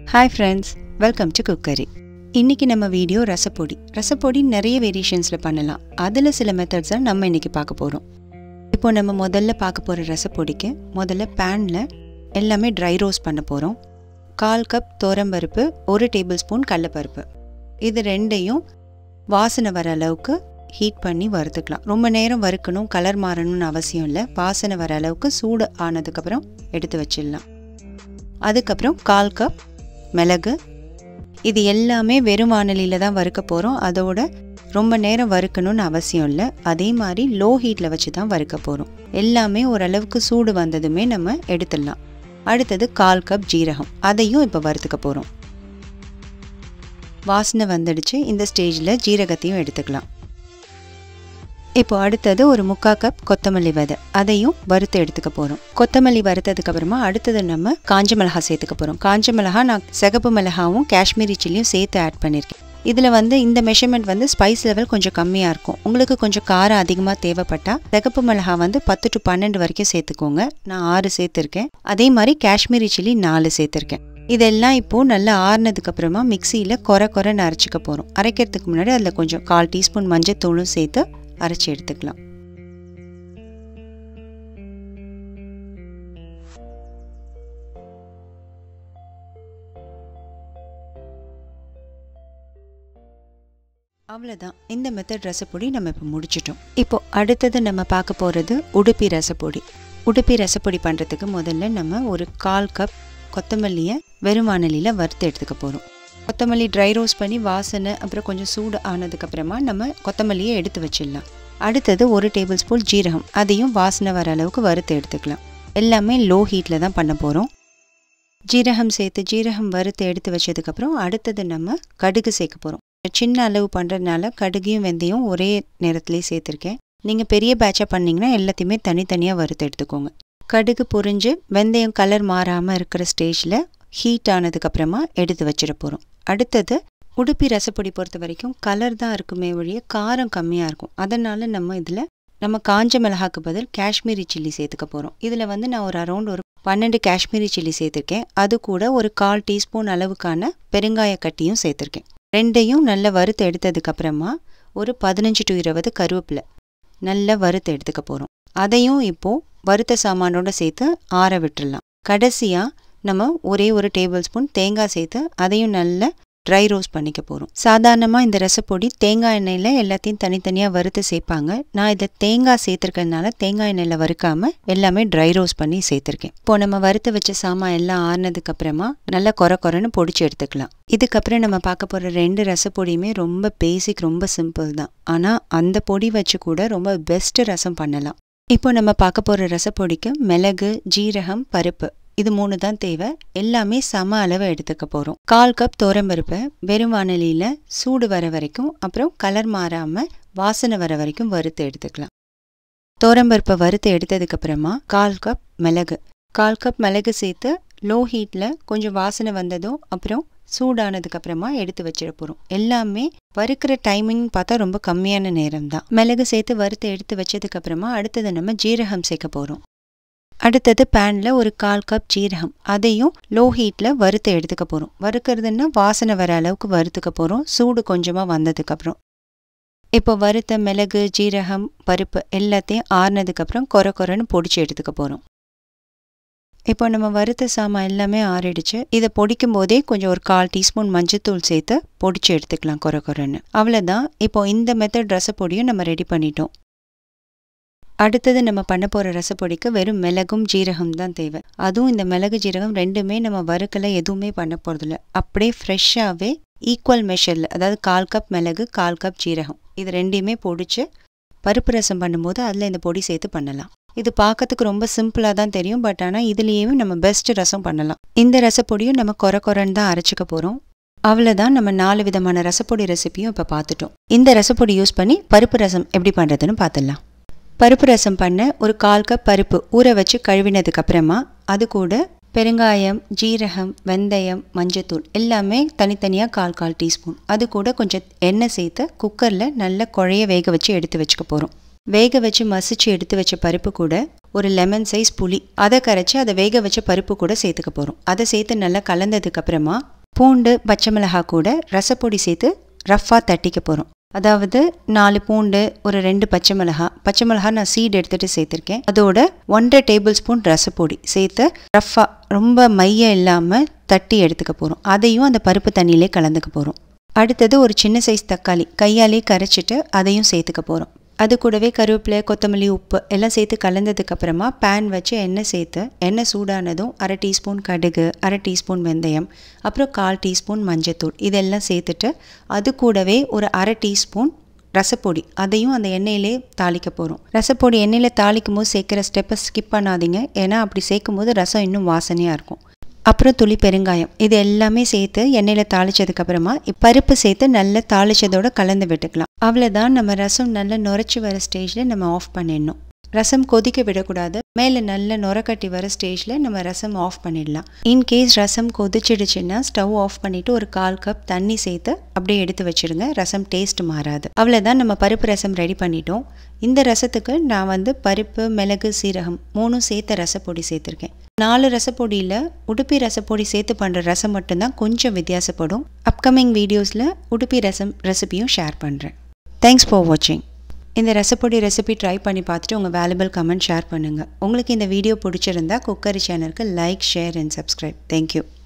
Hi friends, welcome to CooCurry. இன்னைக்கு நம்ம video ரசப்பொடி. ரசப்பொடி நிறைய வேரியேஷன்ஸ்ல பண்ணலாம். அதுல சில மெத்தட்ஸ் தான் நம்ம இன்னைக்கு பார்க்க போறோம். இப்போ நம்ம முதல்ல பார்க்க போற ரசப்பொடிக்கு முதல்ல panல எல்லாமே dry roast பண்ண போறோம். 1/4 கப் தோரம்பருப்பு, 1 டேபிள்ஸ்பூன் கடலைப்பருப்பு. இது ரெண்டையும் வாசனை வர அளவுக்கு ஹீட் பண்ணி வறுத்துக்கலாம். ரொம்ப நேரம் வறுக்கணும், கலர் மாறணும்னு அவசியம் இல்லை. வாசனை வர அளவுக்கு சூடு ஆனதுக்கு அப்புறம் எடுத்து வச்சிடலாம். அதுக்கப்புறம் 1/4 கப் மிளகு. இது எல்லாமே வெறும் வாணலியில தான் வறுக்க போறோம். அதோட ரொம்ப நேரம் வறுக்கணும்னு அவசியம் இல்லை. அதே மாதிரி லோ ஹீட்ல வச்சு தான் வறுக்க போறோம். எல்லாமே ஓரளவுக்கு சூடு வந்ததுமே நம்ம எடுத்துடலாம். அடுத்தது 1/4 கப் ஜீரகம். அதையும் இப்போ வறுத்துக்க போறோம். வாசனை வந்துடுச்சு. இந்த ஸ்டேஜ்ல ஜீரகத்தையும் எடுத்துக்கலாம். இப்போ அடுத்தது ஒரு 1/4 கப் கொத்தமல்லி விதை. அதையும் வறுத்து எடுத்துக்க போறோம். கொத்தமல்லி வறுத்ததுக்கு அப்புறமா அடுத்தது நம்ம காஞ்ச மிளகாய் சேர்த்துக்க போறோம். காஞ்ச மிளகாய் நான் சிகப்பு மிளகாவும் காஷ்மீரி சில்லியும் சேர்த்து ஆட் பண்ணியிருக்கேன். இதில் இந்த மெஷர்மெண்ட் ஸ்பைஸ் லெவல் கொஞ்சம் கம்மியாக இருக்கும். உங்களுக்கு கொஞ்சம் காரம் அதிகமாக தேவைப்பட்டா சிகப்பு மிளகாய் 10 to 12 வரைக்கும் சேர்த்துக்கோங்க. நான் 6 சேர்த்துருக்கேன். அதே மாதிரி காஷ்மீரி சில்லி 4 சேர்த்துருக்கேன். இதெல்லாம் இப்போது நல்லா ஆறுனதுக்கு அப்புறமா மிக்சியில் கொர அரைச்சிக்க போகிறோம். அரைக்கிறதுக்கு முன்னாடி அதில் கொஞ்சம் 1/4 டீஸ்பூன் மஞ்சத்தூளும் சேர்த்து அரைச்சி எடுத்துக்கலாம். அவ்வளோதான். இந்த மெத்தட் ரசப்பொடி நம்ம இப்போ முடிச்சிட்டோம். இப்போ அடுத்தது நம்ம பார்க்க போகிறது உடுப்பி ரசப்பொடி. உடுப்பி ரசப்பொடி பண்ணுறதுக்கு முதல்ல நம்ம ஒரு 1/4 கப் கொத்தமல்லியை வெறும் வாணலியில் வறுத்து எடுத்துக்க போகிறோம். கொத்தமல்லி ட்ரை ரோஸ்ட் பண்ணி வாசனை அப்புறம் கொஞ்சம் சூடு ஆனதுக்கப்புறமா நம்ம கொத்தமல்லியை எடுத்து வச்சிடலாம். அடுத்தது 1 டேபிள் ஸ்பூன் ஜீரகம். அதையும் வாசனை வர அளவுக்கு வறுத்து எடுத்துக்கலாம். எல்லாமே லோ ஹீட்டில் தான் பண்ண போகிறோம். ஜீரகம் வறுத்து எடுத்து வச்சதுக்கப்புறம் அடுத்தது நம்ம கடுகு சேர்க்க போகிறோம். சின்ன அளவு பண்ணுறதுனால கடுகையும் வெந்தயம் ஒரே நேரத்துலேயே சேர்த்துருக்கேன். நீங்கள் பெரிய பேட்சாக பண்ணிங்கன்னா எல்லாத்தையுமே தனித்தனியாக வறுத்து எடுத்துக்கோங்க. கடுகு பொரிஞ்சு வெந்தயம் கலர் மாறாமல் இருக்கிற ஸ்டேஜில் ஹீட் ஆனதுக்கப்புறமா எடுத்து வச்சிட போகிறோம். அடுத்தது உடுப்பி ரசப்பொடி பொறுத்த வரைக்கும் கலர் தான் இருக்குமே ஒழிய காரம் கம்மியாக இருக்கும். அதனால் நம்ம காஞ்ச மிளகாக்கு பதில் காஷ்மீரி சில்லி சேர்த்துக்க போகிறோம். இதில் நான் ஒரு அரௌண்ட் ஒரு 12 காஷ்மீரி சில்லி சேர்த்துருக்கேன். அது கூட ஒரு 1/4 டீஸ்பூன் அளவுக்கான பெருங்காய கட்டியும் சேர்த்துருக்கேன். ரெண்டையும் நல்லா வறுத்து எடுத்ததுக்கப்புறமா ஒரு 15 to 20 கருவேப்பிலை நல்லா வறுத்து எடுத்துக்க போகிறோம். அதையும் இப்போது வறுத்த சாமானோட சேர்த்து ஆற விட்டுடலாம். கடைசியாக நம்ம ஒரே ஒரு டேபிள் ஸ்பூன் தேங்காய் சேர்த்து அதையும் நல்லா ட்ரை ரோஸ்ட் பண்ணிக்க போகிறோம். சாதாரணமாக இந்த ரசப்பொடி தேங்காய் எண்ணெயில் எல்லாத்தையும் தனித்தனியாக வறுத்து சேர்ப்பாங்க. நான் இதை தேங்காய் சேர்த்துருக்கிறதுனால தேங்காய் எண்ணெயில் வறுக்காமல் எல்லாமே ட்ரை ரோஸ்ட் பண்ணி சேர்த்துருக்கேன். இப்போது நம்ம வறுத்து வச்ச சாமான் எல்லாம் ஆறுனதுக்கப்புறமா நல்லா கொரன்னு பொடிச்சு எடுத்துக்கலாம். இதுக்கப்புறம் நம்ம பார்க்க போகிற 2 ரசப்பொடியுமே ரொம்ப பேசிக், ரொம்ப சிம்பிள் தான். ஆனால் அந்த பொடி வச்சு கூட ரொம்ப பெஸ்ட் ரசம் பண்ணலாம். இப்போ நம்ம பார்க்க போகிற ரசப்பொடிக்கு மிளகு, ஜீரகம், பருப்பு இது 3 தான் தேவை. எல்லாமே சம அளவு எடுத்துக்க போகிறோம். 1/4 கப் தோரம்பருப்பை வெறும் வாணலியில் சூடு வர வரைக்கும் அப்புறம் கலர் மாறாமல் வாசனை வர வரைக்கும் வறுத்து எடுத்துக்கலாம். தோரம்பருப்பை வறுத்து எடுத்ததுக்கப்புறமா 1/4 கப் மிளகு. 1/4 கப் மிளகு சேர்த்து லோ ஹீட்டில் கொஞ்சம் வாசனை வந்ததும் அப்புறம் சூடானதுக்கப்புறமா எடுத்து வச்சிட போகிறோம். எல்லாமே வறுக்கிற டைமிங் பார்த்தா ரொம்ப கம்மியான நேரம் தான். மிளகு சேர்த்து வறுத்து எடுத்து வச்சதுக்கப்புறமா அடுத்தது நம்ம ஜீரகம் சேர்க்க போகிறோம். அடுத்தது பேனில் ஒரு 1/4 கப் ஜீரகம். அதையும் லோ ஹீட்டில் வறுத்து எடுத்துக்க போகிறோம். வறுக்கிறதுன்னா வாசனை வர அளவுக்கு வறுத்துக்க போகிறோம், சூடு கொஞ்சமாக வந்ததுக்கப்புறம். இப்போ வறுத்த மிளகு, ஜீரகம், பருப்பு எல்லாத்தையும் ஆறுனதுக்கப்புறம் கொரன்னு பொடிச்சு எடுத்துக்க போகிறோம். இப்போ நம்ம வறுத்த சாமான் எல்லாமே ஆறிடுச்சு. இதை பொடிக்கும் போதே கொஞ்சம் ஒரு 1/4 டீஸ்பூன் மஞ்சத்தூள் சேர்த்து பொடிச்சு எடுத்துக்கலாம் கொரன்னு. அவ்வளோதான். இப்போ இந்த மெத்தட் ரசப்பொடியும் நம்ம ரெடி பண்ணிட்டோம். அடுத்தது நம்ம பண்ண போகிற ரசப்பொடிக்கு வெறும் மிளகும் ஜீரகம் தான் தேவை. அதுவும் இந்த மிளகு ஜீரகம் ரெண்டுமே நம்ம வறுக்கலை, எதுவுமே பண்ண போகிறதில்ல. அப்படியே ஃப்ரெஷ்ஷாகவே ஈக்குவல் மெஷரில், அதாவது 1/4 கப் மிளகு, 1/4 கப் ஜீரகம் இது ரெண்டையுமே பொடிச்சு பருப்பு ரசம் பண்ணும்போது அதில் இந்த பொடி சேர்த்து பண்ணலாம். இது பார்க்கறதுக்கு ரொம்ப சிம்பிளாக தான் தெரியும். பட் ஆனால் இதுலேயுமே நம்ம பெஸ்ட் ரசம் பண்ணலாம். இந்த ரசப்பொடியும் நம்ம கொரன்னு தான் அரைச்சிக்க போகிறோம். அவ்வளோதான். நம்ம 4 விதமான ரசப்பொடி ரெசிபியும் இப்போ பார்த்துட்டோம். இந்த ரசப்பொடி யூஸ் பண்ணி பருப்பு ரசம் எப்படி பண்ணுறதுன்னு பார்த்துடலாம். பருப்பு ரசம் பண்ண ஒரு 1/4 கப் பருப்பு ஊற வச்சு கழுவினதுக்கப்புறமா அது கூட பெருங்காயம், ஜீரகம், வெந்தயம், மஞ்சத்தூள் எல்லாமே தனித்தனியாக 1/4 டீஸ்பூன். அது கூட கொஞ்சம் எண்ணெய் சேர்த்து குக்கரில் நல்லா குழைய வேக வச்சு எடுத்து வச்சுக்க போகிறோம். வேக வச்சு மசிச்சு எடுத்து வச்ச பருப்பு கூட ஒரு லெமன் சைஸ் புளி அதை கரைச்சி அதை வேக வச்ச பருப்பு கூட சேர்த்துக்க போகிறோம். அதை சேர்த்து நல்லா கலந்ததுக்கப்புறமா பூண்டு பச்சை மிளகாய் கூட ரசப்பொடி சேர்த்து ரஃப்பாக தட்டிக்க போகிறோம். அதாவது 4 பூண்டு, ஒரு 2 பச்சை மிளகாய் நான் சீட் எடுத்துகிட்டு சேர்த்துருக்கேன். அதோட 1.5 டேபிள் ஸ்பூன் ரசப்பொடி சேர்த்து ரஃப்பாக ரொம்ப மைய இல்லாமல் தட்டி எடுத்துக்க போகிறோம். அதையும் அந்த பருப்பு தண்ணியிலே கலந்துக்க போகிறோம். அடுத்தது ஒரு சின்ன சைஸ் தக்காளி கையாலே கரைச்சிட்டு அதையும் சேர்த்துக்க போகிறோம். அது கூடவே கருவேப்பிலை, கொத்தமல்லி, உப்பு எல்லாம் சேர்த்து கலந்ததுக்கப்புறமா பேன் வச்சு எண்ணெய் சேர்த்து எண்ணெய் சூடானதும் 1/2 டீஸ்பூன் கடுகு, 1/2 டீஸ்பூன் வெந்தயம், அப்புறம் 1/4 டீஸ்பூன் மஞ்சத்தூள் இதெல்லாம் சேர்த்துட்டு அது கூடவே ஒரு 1/2 டீஸ்பூன் ரசப்பொடி அதையும் அந்த எண்ணெயிலே தாளிக்க போகிறோம். ரசப்பொடி எண்ணெயில் தாளிக்கும் போது சேர்க்குற ஸ்டெப்பை ஸ்கிப் பண்ணாதீங்க. ஏன்னா அப்படி சேர்க்கும் போது ரசம் இன்னும் வாசனையாக இருக்கும். அப்புறம் துளி பெருங்காயம் இது எல்லாமே சேர்த்து எண்ணெயில் தாளிச்சதுக்கப்புறமா பருப்பு சேர்த்து நல்லா தாளிச்சதோட கலந்து விட்டுக்கலாம். அவ்வளோதான், நம்ம ரசம் நல்லா நுரைச்சி வர ஸ்டேஜில் நம்ம ஆஃப் பண்ணிடணும். ரசம் கொதிக்க விடக்கூடாது. மேலே நல்லா நுரக்கட்டி வர ஸ்டேஜில் நம்ம ரசம் ஆஃப் பண்ணிடலாம். இன்கேஸ் ரசம் கொதிச்சிடுச்சுன்னா ஸ்டவ் ஆஃப் பண்ணிவிட்டு ஒரு 1/4 கப் தண்ணி சேர்த்து அப்படியே எடுத்து வச்சுருங்க. ரசம் டேஸ்ட் மாறாது. அவ்வளோதான், நம்ம பருப்பு ரசம் ரெடி பண்ணிட்டோம். இந்த ரசத்துக்கு நான் பருப்பு, மிளகு, சீரகம் 3 சேர்த்த ரசப்பொடி சேர்த்துருக்கேன். 4 ரசப்பொடியில் உடுப்பி ரசப்பொடி சேர்த்து பண்ணுற ரசம் மட்டும்தான் கொஞ்சம் வித்தியாசப்படும். அப்கமிங் வீடியோஸில் உடுப்பி ரசம் ரெசிபியும் ஷேர் பண்ணுறேன். தேங்க்ஸ் ஃபார் வாட்சிங். இந்த ரசப்பொடி ரெசிபி ட்ரை பண்ணி பார்த்துட்டு உங்கள் வேல்யூபிள் கமெண்ட் ஷேர் பண்ணுங்கள். உங்களுக்கு இந்த வீடியோ பிடிச்சிருந்தா CooCurry சேனலுக்கு like, share and subscribe. Thank you.